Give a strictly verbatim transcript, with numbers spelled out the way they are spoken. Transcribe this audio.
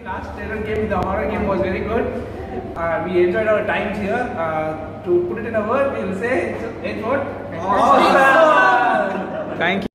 last terror game, the horror game was very good. Uh, we enjoyed our times here. Uh, to put it in a word, we will say it's, it's what? Awesome! Thank you.